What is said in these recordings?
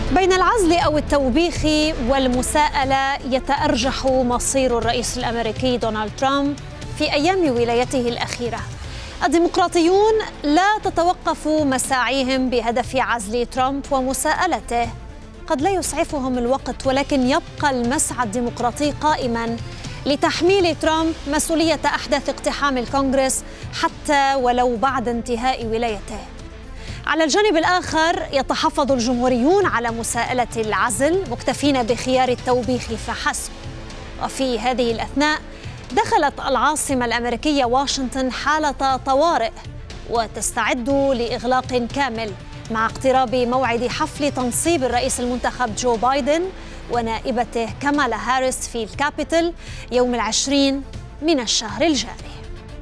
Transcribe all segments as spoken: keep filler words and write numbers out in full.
بين العزل أو التوبيخ والمساءلة يتأرجح مصير الرئيس الأمريكي دونالد ترامب في أيام ولايته الأخيرة. الديمقراطيون لا تتوقف مساعيهم بهدف عزل ترامب ومساءلته. قد لا يسعفهم الوقت، ولكن يبقى المسعى الديمقراطي قائما لتحميل ترامب مسؤولية أحداث اقتحام الكونغرس حتى ولو بعد انتهاء ولايته. على الجانب الآخر يتحفظ الجمهوريون على مساءلة العزل، مكتفين بخيار التوبيخ فحسب. وفي هذه الأثناء دخلت العاصمة الأمريكية واشنطن حالة طوارئ وتستعد لإغلاق كامل مع اقتراب موعد حفل تنصيب الرئيس المنتخب جو بايدن ونائبته كامالا هاريس في الكابيتول يوم العشرين من الشهر الجاري.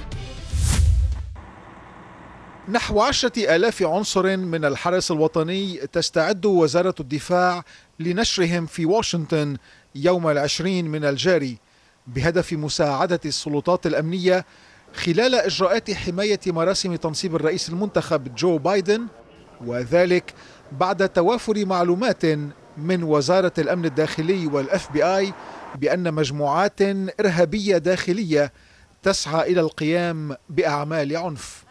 نحو عشرة آلاف عنصر من الحرس الوطني تستعد وزارة الدفاع لنشرهم في واشنطن يوم العشرين من الجاري بهدف مساعدة السلطات الأمنية خلال إجراءات حماية مراسم تنصيب الرئيس المنتخب جو بايدن، وذلك بعد توافر معلومات من وزارة الأمن الداخلي والإف بي آي بأن مجموعات إرهابية داخلية تسعى إلى القيام بأعمال عنف.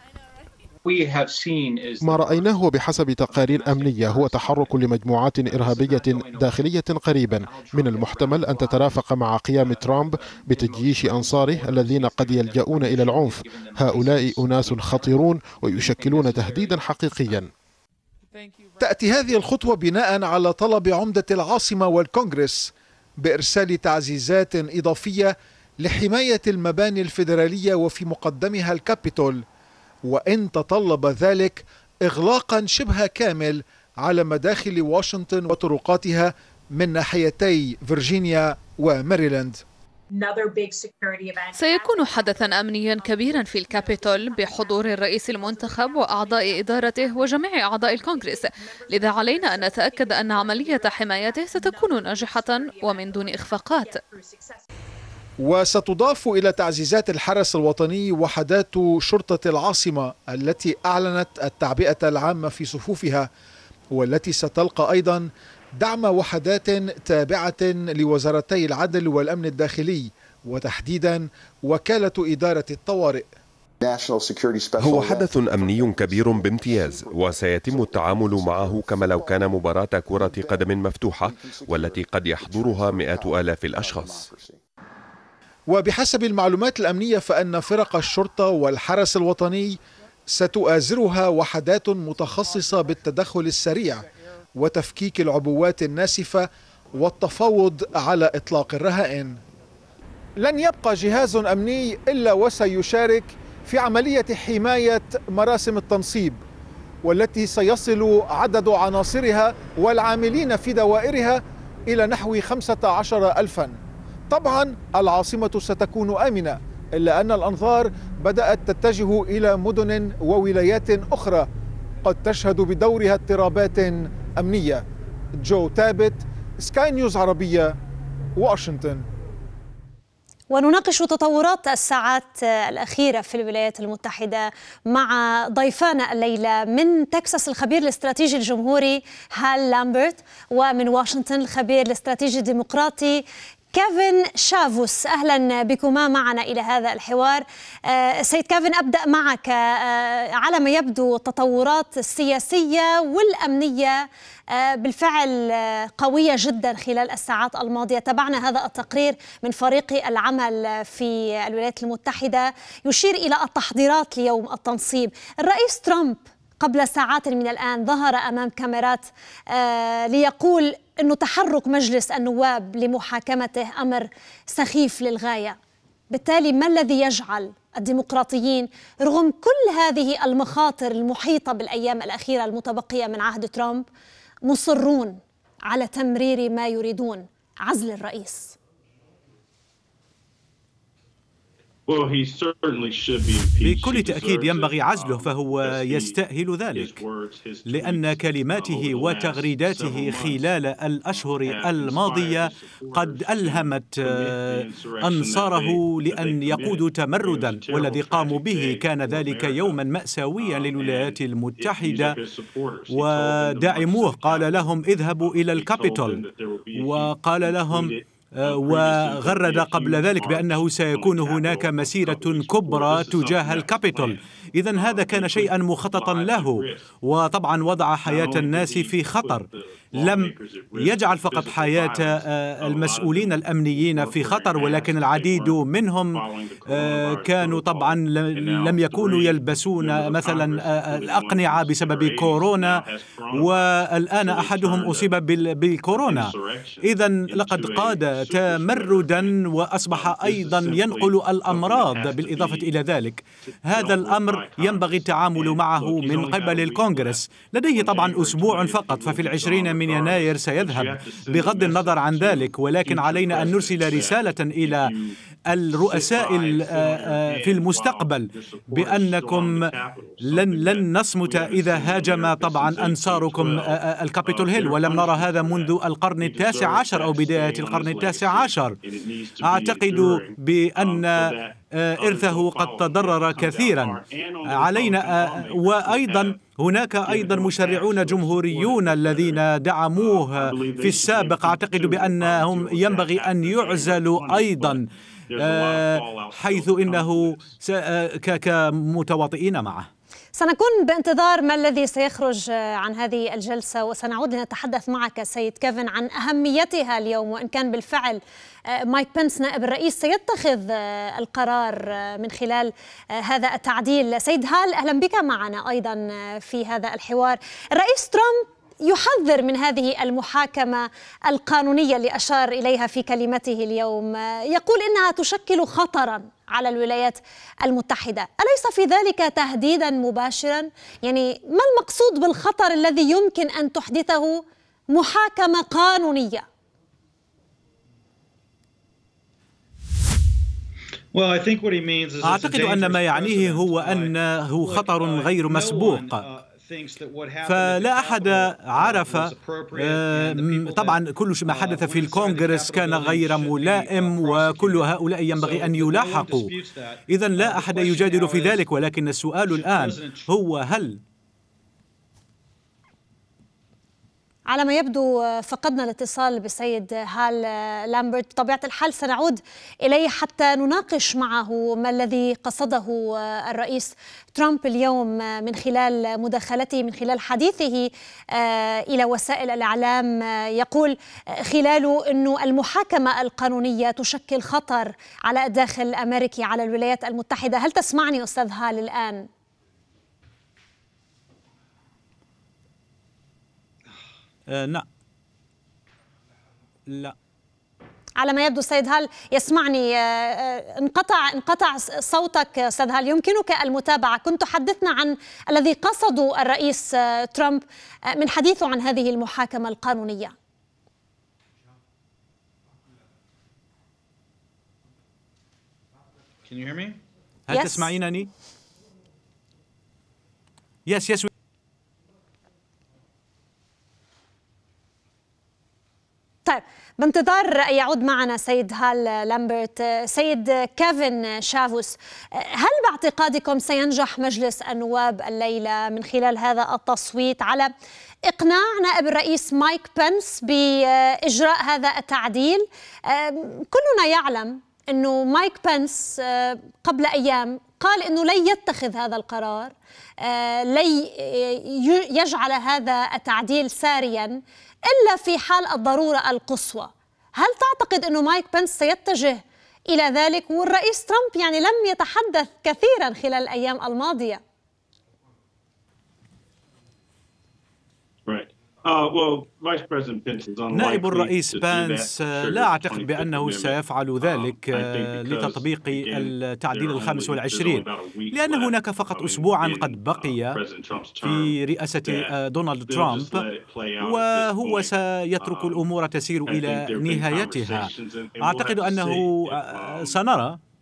ما رأيناه بحسب تقارير أمنية هو تحرك لمجموعات إرهابية داخلية قريبا من المحتمل أن تترافق مع قيام ترامب بتجييش أنصاره الذين قد يلجؤون إلى العنف. هؤلاء أناس خطيرون ويشكلون تهديدا حقيقيا. تأتي هذه الخطوة بناء على طلب عمدة العاصمة والكونغرس بإرسال تعزيزات إضافية لحماية المباني الفيدرالية وفي مقدمها الكابيتول، وإن تطلب ذلك إغلاقا شبه كامل على مداخل واشنطن وطرقاتها من ناحيتي فرجينيا وماريلاند. سيكون حدثا أمنيا كبيرا في الكابيتول بحضور الرئيس المنتخب وأعضاء إدارته وجميع أعضاء الكونغرس، لذا علينا أن نتأكد أن عملية حمايته ستكون ناجحة ومن دون إخفاقات. وستضاف إلى تعزيزات الحرس الوطني وحدات شرطة العاصمة التي أعلنت التعبئة العامة في صفوفها، والتي ستلقى أيضا دعم وحدات تابعة لوزارتي العدل والأمن الداخلي، وتحديدا وكالة إدارة الطوارئ. هو حدث أمني كبير بامتياز، وسيتم التعامل معه كما لو كان مباراة كرة قدم مفتوحة والتي قد يحضرها مئات آلاف الأشخاص. وبحسب المعلومات الأمنية فإن فرق الشرطة والحرس الوطني ستؤازرها وحدات متخصصة بالتدخل السريع وتفكيك العبوات الناسفة والتفاوض على إطلاق الرهائن. لن يبقى جهاز أمني إلا وسيشارك في عملية حماية مراسم التنصيب، والتي سيصل عدد عناصرها والعاملين في دوائرها إلى نحو خمسة عشر ألفا. طبعا العاصمة ستكون آمنة، إلا أن الأنظار بدأت تتجه إلى مدن وولايات أخرى قد تشهد بدورها اضطرابات أمنية. جو تابت، سكاي نيوز عربية، واشنطن. ونناقش تطورات الساعات الأخيرة في الولايات المتحدة مع ضيفانا الليلة من تكساس الخبير الاستراتيجي الجمهوري هال لامبرت، ومن واشنطن الخبير الاستراتيجي الديمقراطي كيفن شافوس. أهلا بكما معنا إلى هذا الحوار. سيد كيفن، أبدأ معك. على ما يبدو التطورات السياسية والأمنية بالفعل قوية جدا خلال الساعات الماضية. تابعنا هذا التقرير من فريق العمل في الولايات المتحدة يشير إلى التحضيرات ليوم التنصيب. الرئيس ترامب قبل ساعات من الآن ظهر أمام كاميرات ليقول أنه تحرك مجلس النواب لمحاكمته أمر سخيف للغاية. بالتالي ما الذي يجعل الديمقراطيين رغم كل هذه المخاطر المحيطة بالأيام الأخيرة المتبقية من عهد ترامب مصرون على تمرير ما يريدون، عزل الرئيس؟ بكل تأكيد ينبغي عزله، فهو يستأهل ذلك، لأن كلماته وتغريداته خلال الأشهر الماضية قد ألهمت أنصاره لأن يقودوا تمردا، والذي قاموا به كان ذلك يوما مأساويا للولايات المتحدة. وداعموه قال لهم اذهبوا إلى الكابيتول، وقال لهم وغرد قبل ذلك بأنه سيكون هناك مسيرة كبرى تجاه الكابيتول. إذن هذا كان شيئا مخططا له، وطبعا وضع حياة الناس في خطر. لم يجعل فقط حياة المسؤولين الأمنيين في خطر، ولكن العديد منهم كانوا طبعا لم يكونوا يلبسون مثلا الأقنعة بسبب كورونا، والآن أحدهم أصيب بالكورونا. إذن لقد قاد تمردا وأصبح أيضا ينقل الأمراض. بالإضافة إلى ذلك هذا الأمر ينبغي التعامل معه من قبل الكونغرس. لديه طبعا أسبوع فقط، ففي العشرين من يناير سيذهب بغض النظر عن ذلك، ولكن علينا أن نرسل رسالة إلى الرؤساء في المستقبل بأنكم لن لن نصمت إذا هاجم طبعا أنصاركم الكابيتول هيل، ولم نرى هذا منذ القرن التاسع عشر أو بداية القرن التاسع عشر. أعتقد بأن إرثه قد تضرر كثيرا. علينا، وأيضا هناك أيضا مشرعون جمهوريون الذين دعموه في السابق، أعتقد بأنهم ينبغي أن يعزلوا أيضا، حيث إنه كمتواطئين معه. سنكون بانتظار ما الذي سيخرج عن هذه الجلسة، وسنعود لنتحدث معك سيد كيفن عن أهميتها اليوم، وإن كان بالفعل مايك بنس نائب الرئيس سيتخذ القرار من خلال هذا التعديل. سيد هال، أهلا بك معنا أيضا في هذا الحوار. الرئيس ترامب يحذر من هذه المحاكمة القانونية اللي أشار إليها في كلمته اليوم، يقول إنها تشكل خطراً على الولايات المتحدة. أليس في ذلك تهديداً مباشراً؟ يعني ما المقصود بالخطر الذي يمكن أن تحدثه محاكمة قانونية؟ أعتقد أن ما يعنيه هو أنه خطر غير مسبوق، فلا أحد عرف. طبعا كل ما حدث في الكونغرس كان غير ملائم، وكل هؤلاء ينبغي أن يلاحقوا. إذن لا أحد يجادل في ذلك، ولكن السؤال الآن هو هل على ما يبدو فقدنا الاتصال بالسيد هال لامبرت. بطبيعة الحال سنعود إليه حتى نناقش معه ما الذي قصده الرئيس ترامب اليوم من خلال مداخلته، من خلال حديثه إلى وسائل الإعلام. يقول خلاله أنه المحاكمة القانونية تشكل خطر على الداخل الأمريكي، على الولايات المتحدة. هل تسمعني أستاذ هال الآن؟ آه لا لا على ما يبدو السيد هال يسمعني. انقطع انقطع صوتك استاذ هال، يمكنك المتابعة. كنت تحدثنا عن الذي قصده الرئيس ترامب من حديثه عن هذه المحاكمة القانونية. هل yes. تسمعينني؟ يس يس طيب، بانتظار يعود معنا سيد هال لامبرت. سيد كيفن شافوس، هل باعتقادكم سينجح مجلس النواب الليلة من خلال هذا التصويت على إقناع نائب الرئيس مايك بنس بإجراء هذا التعديل؟ كلنا يعلم أنه مايك بنس قبل أيام قال أنه لن يتخذ هذا القرار، لن يجعل هذا التعديل سارياً إلا في حال الضرورة القصوى. هل تعتقد أنه مايك بنس سيتجه إلى ذلك؟ والرئيس ترامب يعني لم يتحدث كثيرا خلال الأيام الماضية. نائب الرئيس بانس لا أعتقد بأنه سيفعل ذلك لتطبيق التعديل الخامس والعشرين، لأن هناك فقط أسبوعا قد بقي في رئاسة دونالد ترامب، وهو سيترك الأمور تسير إلى نهايتها. أعتقد أنه سنرى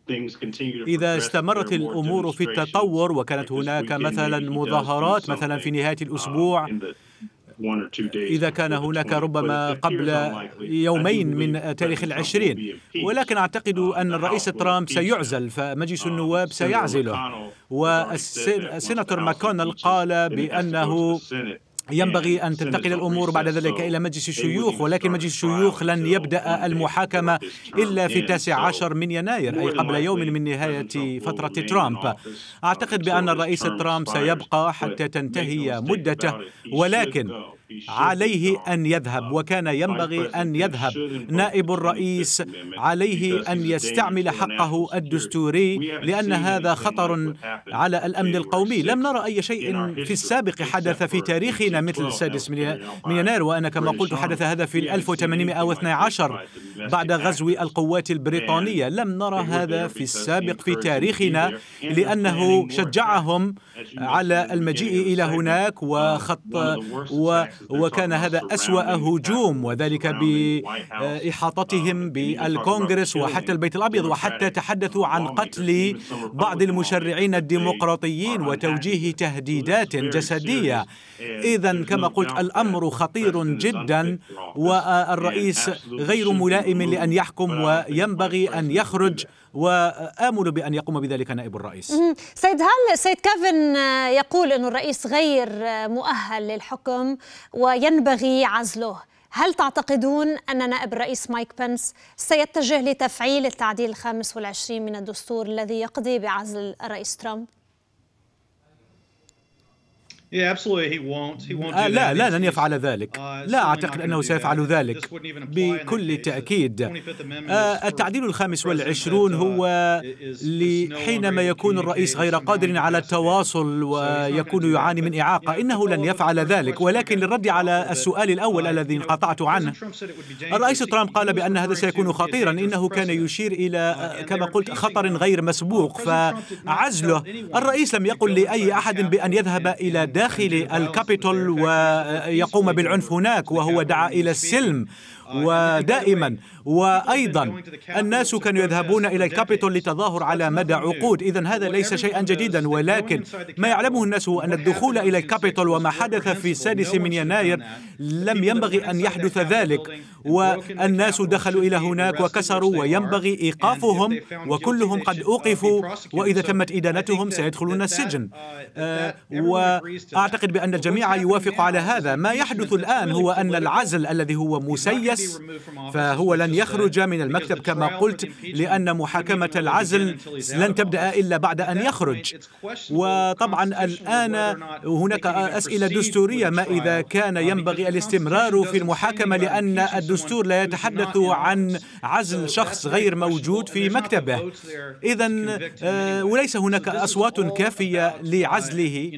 إذا استمرت الأمور في التطور وكانت هناك مثلا مظاهرات مثلا في نهاية الأسبوع، إذا كان هناك ربما قبل يومين من تاريخ العشرين، ولكن أعتقد أن الرئيس ترامب سيعزل، فمجلس النواب سيعزله. والسيناتور ماكونل قال بأنه ينبغي أن تنتقل الأمور بعد ذلك إلى مجلس الشيوخ، ولكن مجلس الشيوخ لن يبدأ المحاكمة إلا في التاسع عشر من يناير، أي قبل يوم من نهاية فترة ترامب. أعتقد بأن الرئيس ترامب سيبقى حتى تنتهي مدته، ولكن عليه أن يذهب، وكان ينبغي أن يذهب. نائب الرئيس عليه أن يستعمل حقه الدستوري، لأن هذا خطر على الأمن القومي. لم نرى أي شيء في السابق حدث في تاريخنا مثل السادس من يناير، وأنا كما قلت حدث هذا في ألف وثمانمائة واثني عشر بعد غزو القوات البريطانية. لم نرى هذا في السابق في تاريخنا، لأنه شجعهم على المجيء إلى هناك وخط و وكان هذا أسوأ هجوم، وذلك بإحاطتهم بالكونغرس وحتى البيت الأبيض، وحتى تحدثوا عن قتل بعض المشرعين الديمقراطيين وتوجيه تهديدات جسدية. إذن كما قلت الأمر خطير جدا، والرئيس غير ملائم لأن يحكم وينبغي أن يخرج، وآمل بأن يقوم بذلك نائب الرئيس. سيد هال سيد كيفن يقول أن الرئيس غير مؤهل للحكم وينبغي عزله. هل تعتقدون أن نائب الرئيس مايك بنس سيتجه لتفعيل التعديل الخامس والعشرين من الدستور الذي يقضي بعزل الرئيس ترامب؟ آه لا لا لن يفعل ذلك. لا أعتقد أنه سيفعل ذلك بكل تأكيد. آه التعديل الخامس والعشرون هو حينما يكون الرئيس غير قادر على التواصل ويكون يعاني من إعاقة، إنه لن يفعل ذلك. ولكن للرد على السؤال الأول الذي انقطعت عنه، الرئيس ترامب قال بأن هذا سيكون خطيرا، إنه كان يشير إلى كما قلت خطر غير مسبوق، فعزله. الرئيس لم يقل لأي أحد بأن يذهب إلى داخل الكابيتول ويقوم بالعنف هناك، وهو دعا إلى السلم ودائما. وأيضا الناس كانوا يذهبون إلى الكابيتول لتظاهر على مدى عقود، إذن هذا ليس شيئا جديدا. ولكن ما يعلمه الناس هو أن الدخول إلى الكابيتول وما حدث في السادس من يناير لم ينبغي أن يحدث ذلك، والناس دخلوا إلى هناك وكسروا، وينبغي إيقافهم، وكلهم قد أوقفوا، وإذا تمت إدانتهم سيدخلون السجن. آه وأعتقد بأن الجميع يوافق على هذا. ما يحدث الآن هو أن العزل الذي هو مسيس، فهو لن يخرج من المكتب كما قلت، لأن محاكمة العزل لن تبدأ إلا بعد أن يخرج. وطبعا الآن هناك أسئلة دستورية، ما إذا كان ينبغي الاستمرار في المحاكمة، لأن الدستور لا يتحدث عن عزل شخص غير موجود في مكتبه. إذن وليس هناك أصوات كافية لعزله.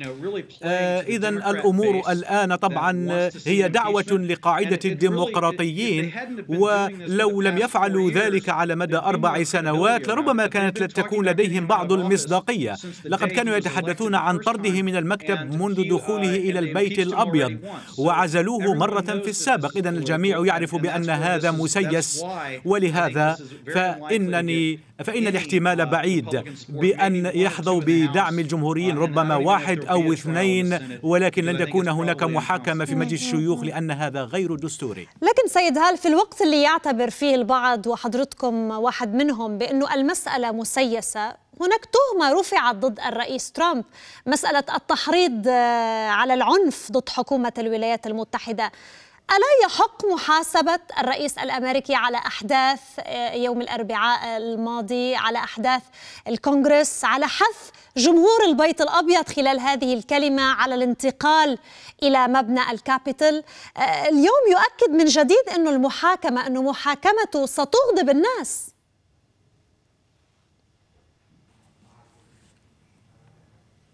إذن الأمور الآن طبعا هي دعوة لقاعدة الديمقراطيين، ولو لم يفعلوا ذلك على مدى أربع سنوات لربما كانت تكون لديهم بعض المصداقية. لقد كانوا يتحدثون عن طرده من المكتب منذ دخوله إلى البيت الأبيض، وعزلوه مرة في السابق. إذن الجميع يعرف بأن هذا مسيس، ولهذا فإنني فإن الاحتمال بعيد بأن يحظوا بدعم الجمهوريين، ربما واحد أو اثنين، ولكن لن تكون هناك محاكمة في مجلس الشيوخ لأن هذا غير دستوري. لكن سيد هال، في الوقت اللي يعتبر فيه البعض وحضرتكم واحد منهم بأنه المسألة مسيسة، هناك تهمة رفعت ضد الرئيس ترامب، مسألة التحريض على العنف ضد حكومة الولايات المتحدة. ألا يحق محاسبة الرئيس الأمريكي على أحداث يوم الأربعاء الماضي، على أحداث الكونغرس، على حث جمهور البيت الأبيض خلال هذه الكلمة على الانتقال إلى مبنى الكابيتول؟ اليوم يؤكد من جديد أنه المحاكمة أنه محاكمته ستغضب الناس.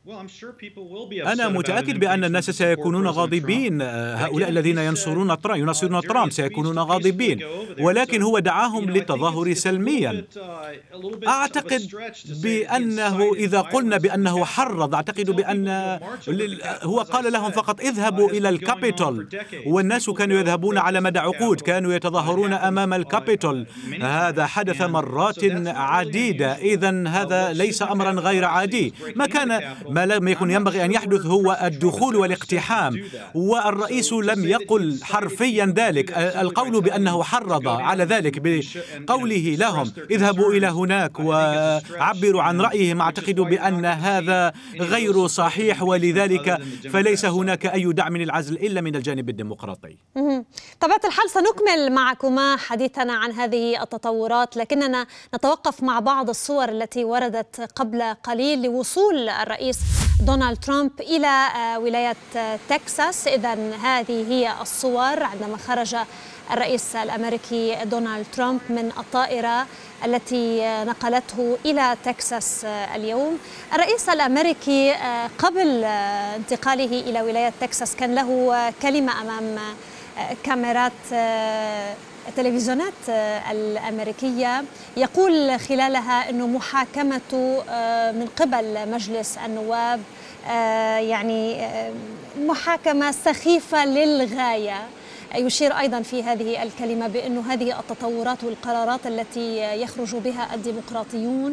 أنا متأكد بأن الناس سيكونون غاضبين. هؤلاء الذين ينصرون ترامب يناصرون ترامب سيكونون غاضبين، ولكن هو دعاهم للتظاهر سلميا. أعتقد بأنه إذا قلنا بأنه حرض، أعتقد بأن هو قال لهم فقط اذهبوا إلى الكابيتول، والناس كانوا يذهبون على مدى عقود، كانوا يتظاهرون أمام الكابيتول. هذا حدث مرات عديدة، إذن هذا ليس أمرا غير عادي. ما كان ما لم يكن ينبغي أن يحدث هو الدخول والاقتحام، والرئيس لم يقل حرفيا ذلك. القول بأنه حرض على ذلك بقوله لهم اذهبوا إلى هناك وعبروا عن رأيهم، أعتقد بأن هذا غير صحيح، ولذلك فليس هناك أي دعم للعزل إلا من الجانب الديمقراطي. طبيعة الحال سنكمل معكما حديثنا عن هذه التطورات، لكننا نتوقف مع بعض الصور التي وردت قبل قليل لوصول الرئيس دونالد ترامب إلى ولاية تكساس. إذن هذه هي الصور عندما خرج الرئيس الأمريكي دونالد ترامب من الطائرة التي نقلته إلى تكساس اليوم. الرئيس الأمريكي قبل انتقاله إلى ولاية تكساس كان له كلمة أمام كاميرات التلفزيونات الأمريكية يقول خلالها أنه محاكمته من قبل مجلس النواب يعني محاكمة سخيفة للغاية. يشير أيضا في هذه الكلمة بأنه هذه التطورات والقرارات التي يخرج بها الديمقراطيون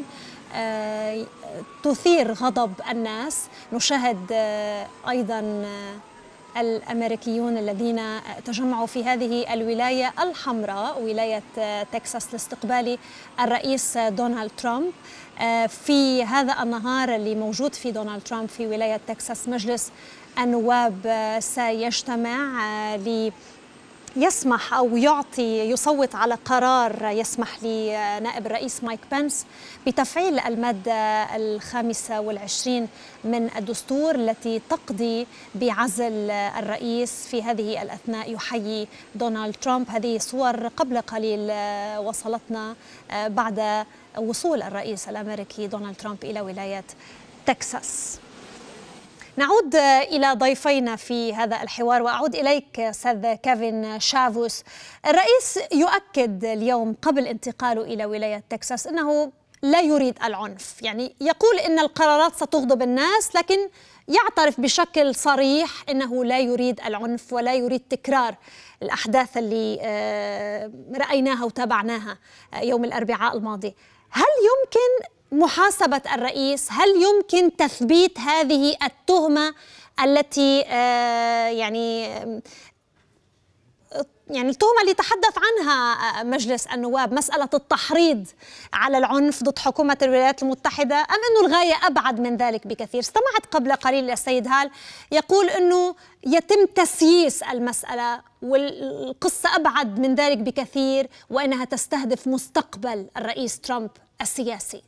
تثير غضب الناس. نشاهد أيضا الأمريكيون الذين تجمعوا في هذه الولاية الحمراء ولاية تكساس لاستقبال الرئيس دونالد ترامب. في هذا النهار اللي موجود في دونالد ترامب في ولاية تكساس، مجلس النواب سيجتمع لي يسمح أو يعطي يصوت على قرار يسمح لنائب الرئيس مايك بنس بتفعيل المادة الخامسة والعشرين من الدستور التي تقضي بعزل الرئيس. في هذه الأثناء يحيي دونالد ترامب. هذه صور قبل قليل وصلتنا بعد وصول الرئيس الأمريكي دونالد ترامب إلى ولاية تكساس. نعود إلى ضيفينا في هذا الحوار، وأعود إليك أستاذ كيفن شافوس. الرئيس يؤكد اليوم قبل انتقاله إلى ولاية تكساس أنه لا يريد العنف، يعني يقول أن القرارات ستغضب الناس، لكن يعترف بشكل صريح أنه لا يريد العنف ولا يريد تكرار الأحداث اللي رأيناها وتابعناها يوم الأربعاء الماضي. هل يمكن محاسبة الرئيس؟ هل يمكن تثبيت هذه التهمة التي يعني يعني التهمة اللي تحدث عنها مجلس النواب، مسألة التحريض على العنف ضد حكومة الولايات المتحدة، أم أنه الغاية أبعد من ذلك بكثير؟ استمعت قبل قليل السيد هال يقول أنه يتم تسييس المسألة والقصة أبعد من ذلك بكثير، وأنها تستهدف مستقبل الرئيس ترامب السياسي.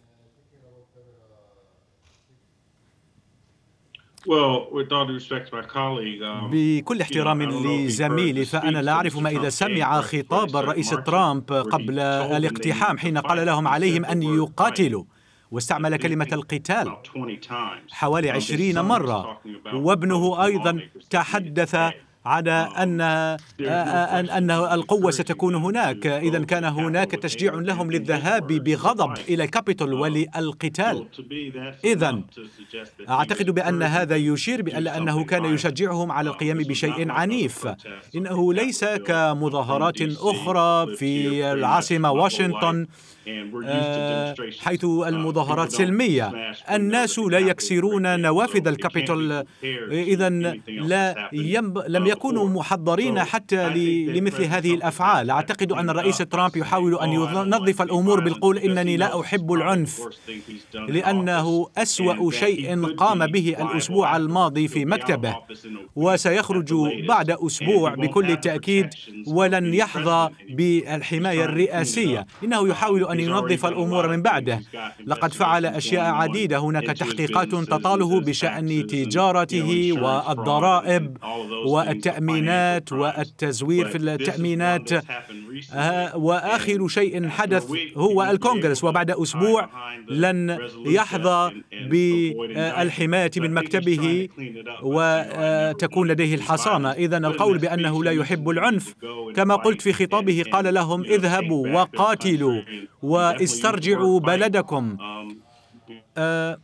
بكل احترام لزميلي، فأنا لا أعرف ما إذا سمع خطاب الرئيس ترامب قبل الاقتحام حين قال لهم عليهم أن يقاتلوا، واستعمل كلمة القتال حوالي عشرين مرة، وابنه أيضا تحدث على أن أن القوة ستكون هناك. إذا كان هناك تشجيع لهم للذهاب بغضب إلى الكابيتول وللقتال. إذا أعتقد بأن هذا يشير بأن أنه كان يشجعهم على القيام بشيء عنيف. إنه ليس كمظاهرات أخرى في العاصمة واشنطن حيث المظاهرات سلمية، الناس لا يكسرون نوافذ الكابيتول. إذا لا ينب... لم يكونوا محضرين حتى لمثل هذه الأفعال. أعتقد أن الرئيس ترامب يحاول أن ينظف الأمور بالقول إنني لا أحب العنف، لأنه أسوأ شيء قام به الأسبوع الماضي في مكتبه، وسيخرج بعد أسبوع بكل تأكيد ولن يحظى بالحماية الرئاسية. إنه يحاول أن ينظف الأمور من بعده. لقد فعل أشياء عديدة، هناك تحقيقات تطاله بشأن تجارته والضرائب والتجارة التأمينات والتزوير في التأمينات. وآخر شيء حدث هو الكونغرس، وبعد أسبوع لن يحظى بالحماية من مكتبه وتكون لديه الحصانة. إذن القول بأنه لا يحب العنف، كما قلت في خطابه قال لهم اذهبوا وقاتلوا واسترجعوا بلدكم آه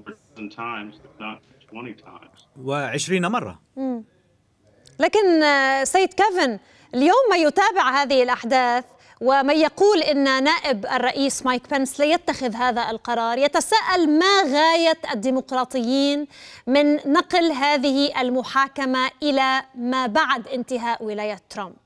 وعشرين مرة. لكن سيد كيفن، اليوم ما يتابع هذه الأحداث ومن يقول إن نائب الرئيس مايك بنس لا يتخذ هذا القرار يتساءل ما غاية الديمقراطيين من نقل هذه المحاكمة إلى ما بعد انتهاء ولاية ترامب.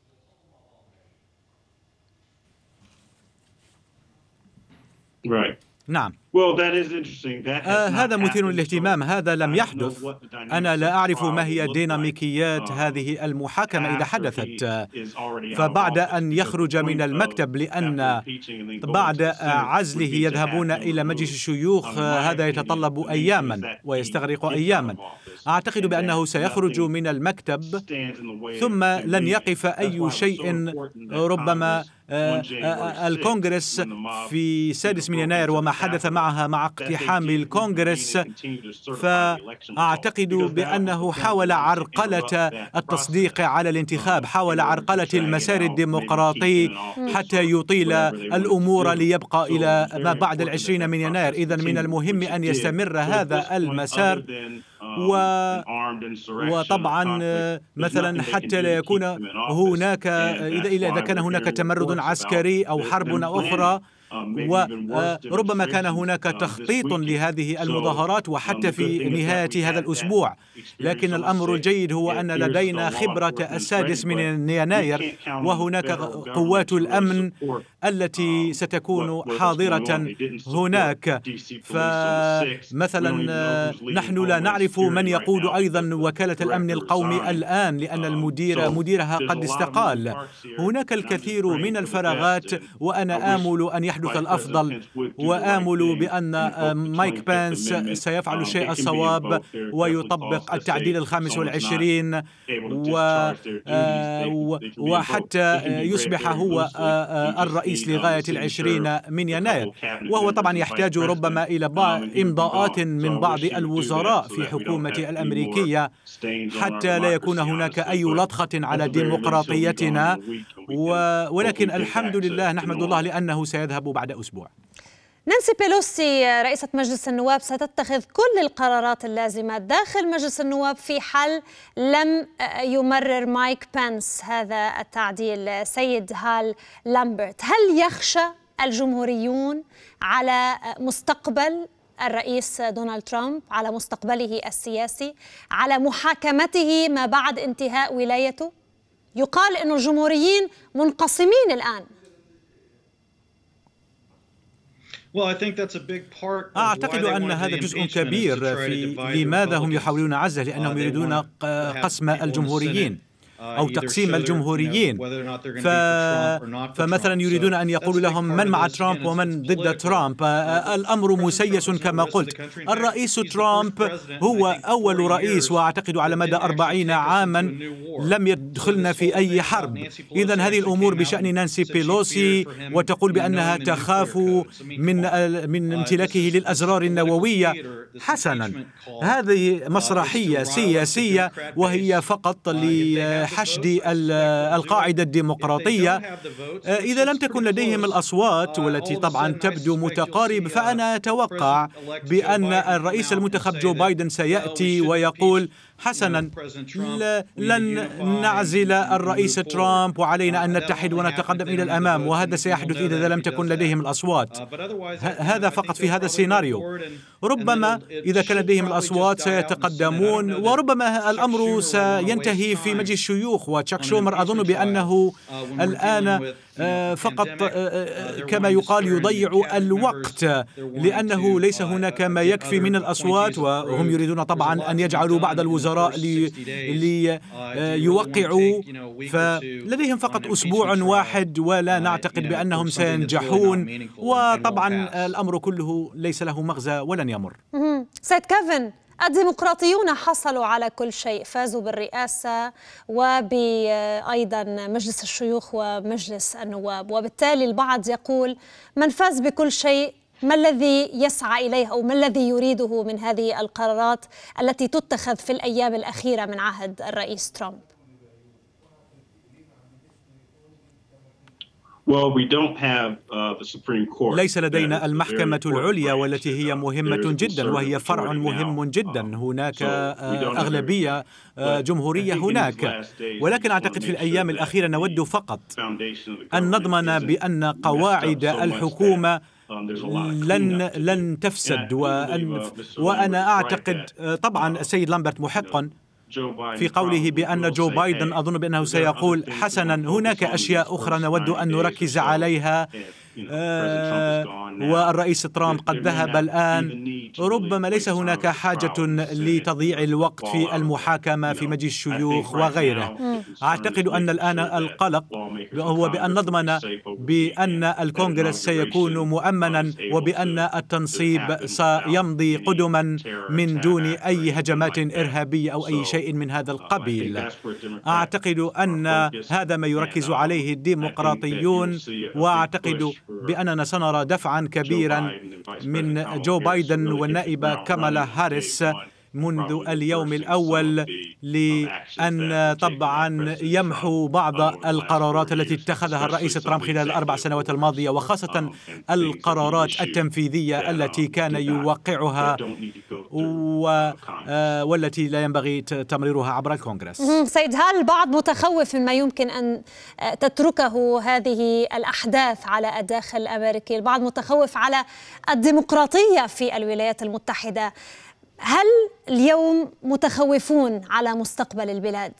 Right. نعم. آه هذا مثير للاهتمام، هذا لم يحدث. أنا لا أعرف ما هي ديناميكيات هذه المحاكمة إذا حدثت. فبعد أن يخرج من المكتب، لأن بعد عزله يذهبون إلى مجلس الشيوخ، هذا يتطلب أياما ويستغرق أياما. أعتقد بأنه سيخرج من المكتب ثم لن يقف أي شيء. ربما الكونغرس في سادس من يناير وما حدث معها مع اقتحام الكونغرس، فأعتقد بأنه حاول عرقلة التصديق على الانتخاب، حاول عرقلة المسار الديمقراطي حتى يطيل الأمور ليبقى إلى ما بعد العشرين من يناير. إذن من المهم أن يستمر هذا المسار، و... وطبعا مثلا حتى لا يكون هناك إذا إذا كان هناك تمرد عسكري أو حرب أخرى، وربما كان هناك تخطيط لهذه المظاهرات وحتى في نهاية هذا الأسبوع. لكن الأمر الجيد هو أن لدينا خبرة السادس من يناير، وهناك قوات الأمن التي ستكون حاضرة هناك. فمثلا نحن لا نعرف من يقود أيضا وكالة الأمن القومي الآن، لأن المدير مديرها قد استقال. هناك الكثير من الفراغات، وأنا آمل أن يحدث الأفضل، وآمل بأن مايك بنس سيفعل الشيء الصواب ويطبق التعديل الخامس والعشرين، وحتى يصبح هو الرئيس لغاية العشرين من يناير. وهو طبعا يحتاج ربما إلى إمضاءات من بعض الوزراء في حكومة الأمريكية حتى لا يكون هناك أي لطخة على ديمقراطيتنا. ولكن الحمد لله، نحمد الله لأنه سيذهب بعد أسبوع. نانسي بيلوسي رئيسة مجلس النواب ستتخذ كل القرارات اللازمة داخل مجلس النواب في حال لم يمرر مايك بنس هذا التعديل. سيد هال لامبرت، هل يخشى الجمهوريون على مستقبل الرئيس دونالد ترامب، على مستقبله السياسي، على محاكمته ما بعد انتهاء ولايته؟ يقال أن الجمهوريين منقسمين الآن. أعتقد أن هذا جزء كبير في لماذا هم يحاولون عزله، لأنهم يريدون قسم الجمهوريين أو تقسيم الجمهوريين. ف... فمثلا يريدون أن يقولوا لهم من مع ترامب ومن ضد ترامب. الأمر مسيس كما قلت. الرئيس ترامب هو أول رئيس، وأعتقد على مدى أربعين عاما لم يدخلنا في أي حرب. إذن هذه الأمور بشأن نانسي بيلوسي، وتقول بأنها تخاف من من امتلاكه للأزرار النووية. حسنا، هذه مسرحية سياسية، وهي فقط ل حشد القاعدة الديمقراطية. إذا لم تكن لديهم الأصوات، والتي طبعا تبدو متقارب، فأنا أتوقع بأن الرئيس المنتخب جو بايدن سيأتي ويقول حسنا، لن نعزل الرئيس ترامب وعلينا أن نتحد ونتقدم إلى الأمام. وهذا سيحدث إذا لم تكن لديهم الأصوات. هذا فقط في هذا السيناريو. ربما إذا كان لديهم الأصوات سيتقدمون، وربما الأمر سينتهي في مجلس الشيوخ. وتشاك شومر أظن بأنه الآن فقط كما يقال يضيع الوقت، لأننه ليس هناك ما يكفي من الأصوات، وهم يريدون طبعا أن يجعلوا بعض الوزراء ليوقعوا. فلديهم فقط أسبوع واحد، ولا نعتقد بأنهم سينجحون. وطبعا الأمر كله ليس له مغزى ولن يمر. سيد كيفن، الديمقراطيون حصلوا على كل شيء، فازوا بالرئاسة وبأيضا مجلس الشيوخ ومجلس النواب، وبالتالي البعض يقول من فاز بكل شيء ما الذي يسعى إليه أو ما الذي يريده من هذه القرارات التي تتخذ في الأيام الأخيرة من عهد الرئيس ترامب؟ ليس لدينا المحكمة العليا والتي هي مهمة جدا وهي فرع مهم جدا. هناك أغلبية جمهورية هناك، ولكن أعتقد في الأيام الأخيرة نود فقط أن نضمن بأن قواعد الحكومة لن لن تفسد. وأن وأنا أعتقد طبعا السيد لامبرت محق في قوله بأن جو بايدن أظن بأنه سيقول حسنا هناك أشياء أخرى نود أن نركز عليها، آه والرئيس ترامب قد ذهب الآن، ربما ليس هناك حاجة لتضييع الوقت في المحاكمة في مجلس الشيوخ وغيره. أعتقد أن الآن القلق هو بأن نضمن بأن الكونغرس سيكون مؤمنا وبأن التنصيب سيمضي قدما من دون أي هجمات إرهابية أو أي شيء من هذا القبيل. أعتقد أن هذا ما يركز عليه الديمقراطيون، وأعتقد بأننا سنرى دفعا كبيرا من جو بايدن والنائبة كامالا هاريس منذ اليوم الأول لأن طبعا يمحو بعض القرارات التي اتخذها الرئيس ترامب خلال الأربع سنوات الماضية، وخاصة القرارات التنفيذية التي كان يوقعها والتي لا ينبغي تمريرها عبر الكونغرس. سيد، هل البعض متخوف مما يمكن أن تتركه هذه الأحداث على الداخل الأمريكي؟ البعض متخوف على الديمقراطية في الولايات المتحدة. هل اليوم متخوفون على مستقبل البلاد؟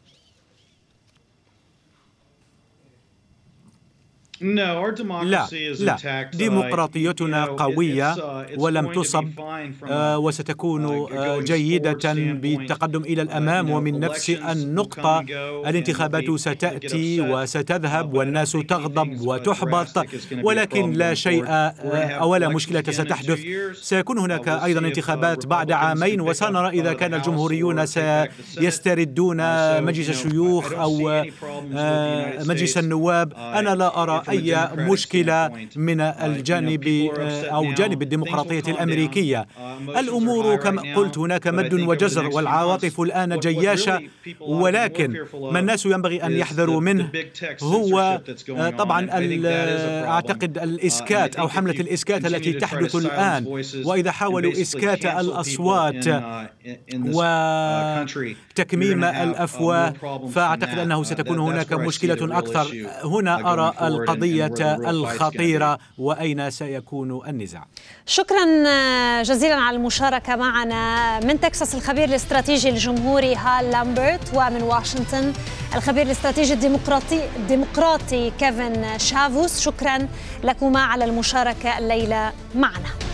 لا لا، ديمقراطيتنا قوية ولم تصب، وستكون جيدة بالتقدم إلى الأمام. ومن نفس النقطة الانتخابات ستأتي وستذهب والناس تغضب وتحبط، ولكن لا شيء ولا مشكلة ستحدث. سيكون هناك أيضا انتخابات بعد عامين، وسنرى إذا كان الجمهوريون سيستردون مجلس الشيوخ أو مجلس النواب. أنا لا أرى أي مشكلة من الجانب أو جانب الديمقراطية الأمريكية. الأمور كما قلت هناك مد وجزر والعواطف الآن جياشة، ولكن ما الناس ينبغي أن يحذروا منه هو طبعا أعتقد الإسكات أو حملة الإسكات التي تحدث الآن. وإذا حاولوا إسكات الأصوات وتكميم الأفواه فأعتقد أنه ستكون هناك مشكلة أكثر. هنا أرى القضية الخطيرة وأين سيكون النزاع. شكرا جزيلا على المشاركة معنا من تكساس الخبير الاستراتيجي الجمهوري هال لامبرت، ومن واشنطن الخبير الاستراتيجي الديمقراطي الديمقراطي كيفن شافوس. شكرا لكما على المشاركة الليلة معنا.